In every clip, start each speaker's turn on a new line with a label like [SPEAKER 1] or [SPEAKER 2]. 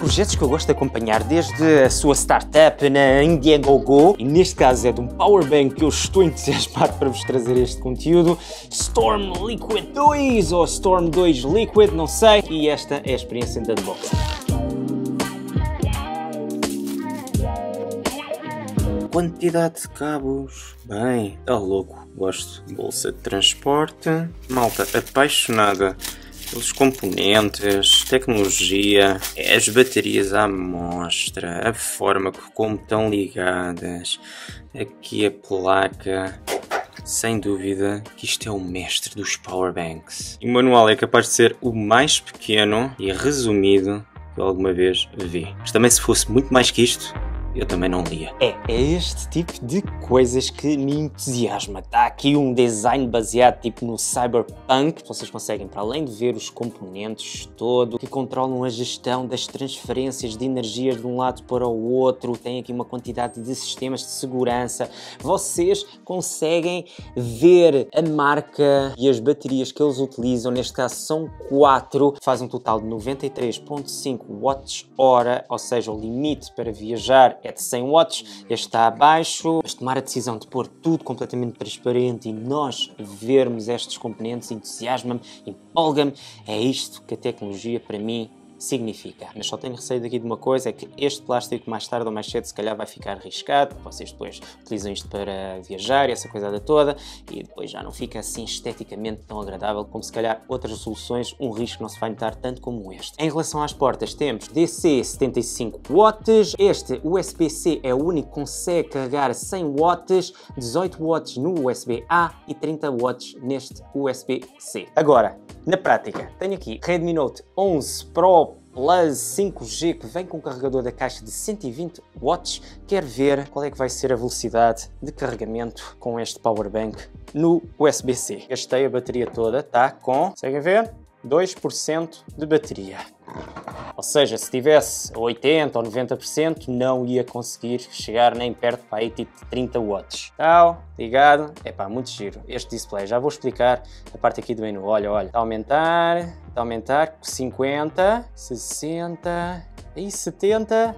[SPEAKER 1] projetos que eu gosto de acompanhar, desde a sua startup na Indiegogo, e neste caso é de um powerbank que eu estou entusiasmado para vos trazer este conteúdo, Storm Liquid 2 ou Storm 2 Liquid, não sei, e esta é a experiência de unboxing. Quantidade de cabos, bem, tá louco, gosto. Bolsa de transporte, malta apaixonada pelos componentes, tecnologia, as baterias à mostra, a forma como estão ligadas, aqui a placa. Sem dúvida que isto é o mestre dos powerbanks. E o manual é capaz de ser o mais pequeno e resumido que eu alguma vez vi. Mas também, se fosse muito mais que isto, eu também não lia. É este tipo de coisas que me entusiasma. Está aqui um design baseado tipo no Cyberpunk. Vocês conseguem, para além de ver os componentes todo, que controlam a gestão das transferências de energias de um lado para o outro, tem aqui uma quantidade de sistemas de segurança. Vocês conseguem ver a marca e as baterias que eles utilizam. Neste caso são 4, faz um total de 93.5 watts-hora, ou seja, o limite para viajar é de 100 watts, este está abaixo, mas tomar a decisão de pôr tudo completamente transparente e nós vermos estes componentes entusiasma-me, empolga-me, é isto que a tecnologia para mim significa. Mas só tenho receio daqui de uma coisa, é que este plástico mais tarde ou mais cedo se calhar vai ficar riscado, vocês depois utilizam isto para viajar e essa coisada toda, e depois já não fica assim esteticamente tão agradável como se calhar outras soluções, um risco não se vai notar tanto como este. Em relação às portas temos DC 75 watts, este USB-C é o único que consegue carregar 100 watts, 18 watts no USB-A e 30 watts neste USB-C. Agora, na prática, tenho aqui Redmi Note 11 Pro Plus 5G que vem com um carregador da caixa de 120 watts. Quero ver qual é que vai ser a velocidade de carregamento com este powerbank no USB-C. Gastei a bateria toda, tá com, conseguem ver? 2% de bateria. Ou seja, se tivesse 80% ou 90% não ia conseguir chegar nem perto para aí tipo de 30 watts. Tal, ligado, epá, muito giro este display, já vou explicar a parte aqui do menu. Olha, está a aumentar, 50, 60, aí 70,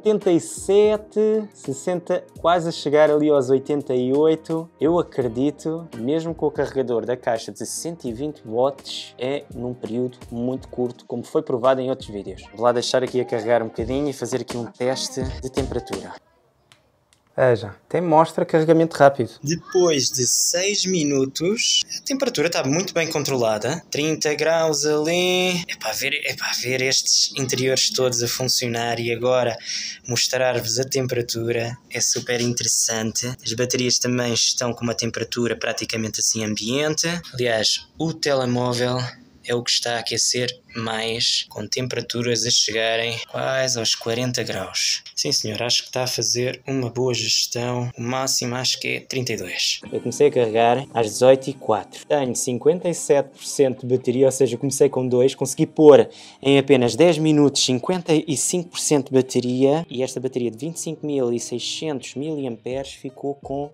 [SPEAKER 1] 87, 60, quase a chegar ali aos 88. Eu acredito, mesmo com o carregador da caixa de 120 watts, é num período muito curto, como foi provado em outros vídeos. Vou lá deixar aqui a carregar um bocadinho e fazer aqui um teste de temperatura. Veja, até mostra carregamento rápido. Depois de 6 minutos, a temperatura está muito bem controlada. 30 graus ali. É para ver estes interiores todos a funcionar e agora mostrar-vos a temperatura. É super interessante. As baterias também estão com uma temperatura praticamente assim ambiente. Aliás, o telemóvel é o que está a aquecer mais, com temperaturas a chegarem quase aos 40 graus. Sim senhor, acho que está a fazer uma boa gestão. O máximo acho que é 32. Eu comecei a carregar às 18h04. Tenho 57% de bateria, ou seja, comecei com 2. Consegui pôr em apenas 10 minutos 55% de bateria. E esta bateria de 25.600 mAh ficou com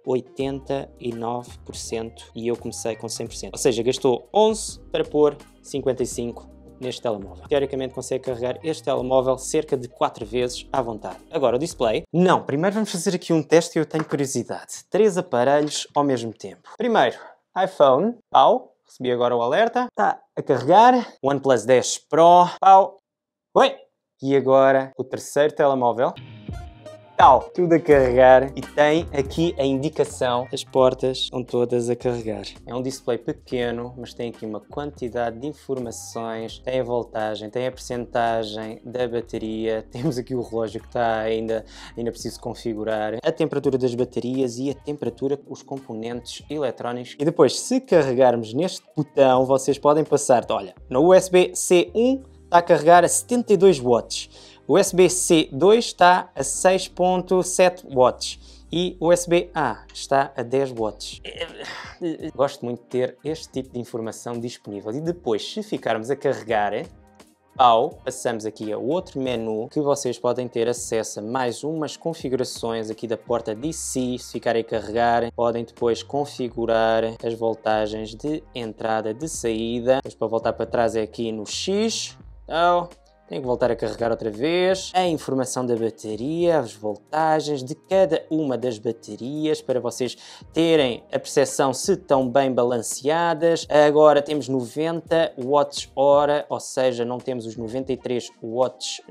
[SPEAKER 1] 89%. E eu comecei com 100%. Ou seja, gastou 11 para pôr 55 neste telemóvel. Teoricamente consegue carregar este telemóvel cerca de 4 vezes à vontade. Agora o display. Não, primeiro vamos fazer aqui um teste que eu tenho curiosidade. 3 aparelhos ao mesmo tempo. Primeiro, iPhone. Pau. Recebi agora o alerta. Está a carregar. OnePlus 10 Pro. Pau. Oi. E agora o terceiro telemóvel. Tudo a carregar e tem aqui a indicação, as portas estão todas a carregar. É um display pequeno, mas tem aqui uma quantidade de informações, tem a voltagem, tem a percentagem da bateria, temos aqui o relógio que está ainda preciso configurar, a temperatura das baterias e a temperatura dos componentes eletrónicos. E depois, se carregarmos neste botão, vocês podem passar, olha, no USB-C 1 está a carregar a 72 watts. O USB-C 2 está a 6.7 watts e o USB-A está a 10 watts. Gosto muito de ter este tipo de informação disponível. E depois, se ficarmos a carregar, passamos aqui a outro menu que vocês podem ter acesso a mais umas configurações aqui da porta DC. Se ficarem a carregar, podem depois configurar as voltagens de entrada e de saída. Depois, para voltar para trás é aqui no X.
[SPEAKER 2] Tenho que voltar a carregar outra vez. A informação da bateria, as voltagens de cada uma das baterias para vocês terem a percepção se estão bem balanceadas. Agora temos 90 watts-hora, ou seja, não temos os 93 watts,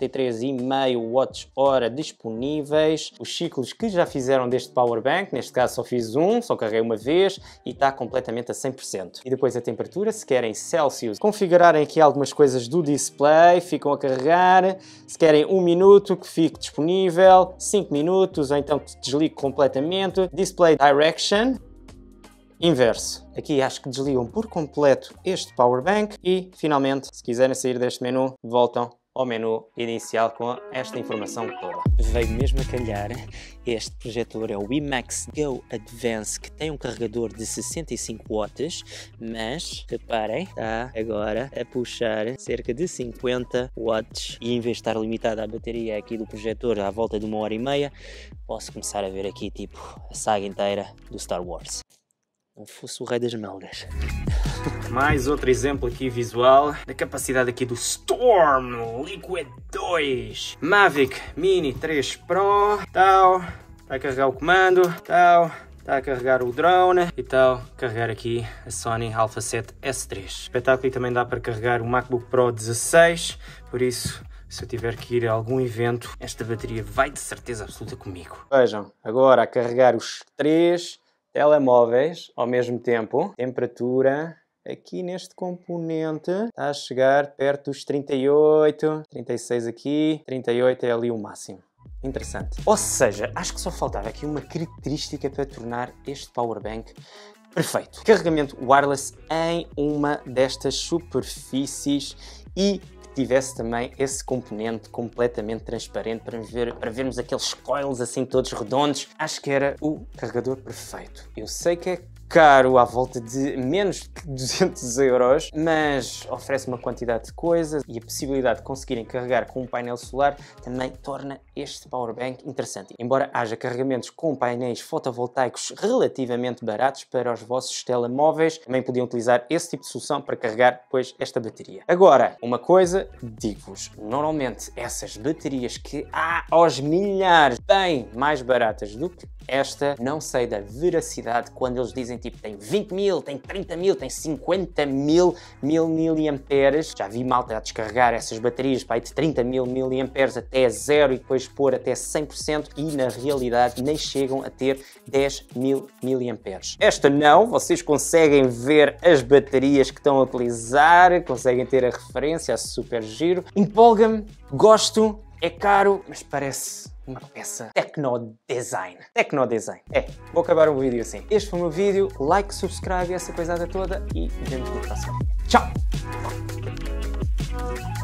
[SPEAKER 2] 93,5 watts-hora disponíveis. Os ciclos que já fizeram deste power bank, neste caso só fiz um, só carreguei uma vez e está completamente a 100%. E depois a temperatura, se querem Celsius, configurarem aqui algumas coisas do display, ficam a carregar. Se querem 1 minuto que fique disponível, 5 minutos ou então que desligue completamente. Display Direction, inverso. Aqui acho que desligam por completo este power bank e finalmente, se quiserem sair deste menu, voltam ao menu inicial com esta informação toda. Veio mesmo a calhar, este projetor é o IMAX Go Advance, que tem um carregador de 65 watts, mas reparem, está agora a puxar cerca de 50 watts e em vez de estar limitada a bateria aqui do projetor à volta de 1h30, posso começar a ver aqui tipo a saga inteira do Star Wars. Não fosse o rei das melgas.
[SPEAKER 1] Mais outro exemplo aqui visual da capacidade aqui do Storm Liquid 2. Mavic Mini 3 Pro, tal, vai carregar o comando, tal, está a carregar o drone e tal, carregar aqui a Sony Alpha 7 S3. Espetáculo, e também dá para carregar o MacBook Pro 16, por isso, se eu tiver que ir a algum evento, esta bateria vai de certeza absoluta comigo.
[SPEAKER 2] Vejam, agora a carregar os 3 telemóveis ao mesmo tempo. Temperatura aqui neste componente está a chegar perto dos 38, 36 aqui, 38 é ali o máximo. Interessante. Ou seja, acho que só faltava aqui uma característica para tornar este powerbank perfeito. Carregamento wireless em uma destas superfícies e tivesse também esse componente completamente transparente para vermos aqueles coils assim todos redondos. Acho que era o carregador perfeito. Eu sei que é caro, à volta de menos de 200 euros, mas oferece uma quantidade de coisas e a possibilidade de conseguirem carregar com um painel solar também torna este powerbank interessante. Embora haja carregamentos com painéis fotovoltaicos relativamente baratos para os vossos telemóveis, também podiam utilizar esse tipo de solução para carregar depois esta bateria. Agora, uma coisa, digo-vos, normalmente essas baterias que há aos milhares bem mais baratas do que esta, não sei da veracidade quando eles dizem tipo tem 20 mil, tem 30 mil, tem 50 mil miliamperes. Já vi malta a descarregar essas baterias para ir de 30 mil miliamperes até zero e depois pôr até 100% e na realidade nem chegam a ter 10 mil miliamperes. Esta não, vocês conseguem ver as baterias que estão a utilizar, conseguem ter a referência, é super giro. Empolga-me, gosto, é caro, mas parece uma peça Tecnodesign. Tecnodesign. Vou acabar o vídeo assim. Este foi o meu vídeo. Like, subscribe, essa coisada toda e vemos no próximo vídeo. Tchau!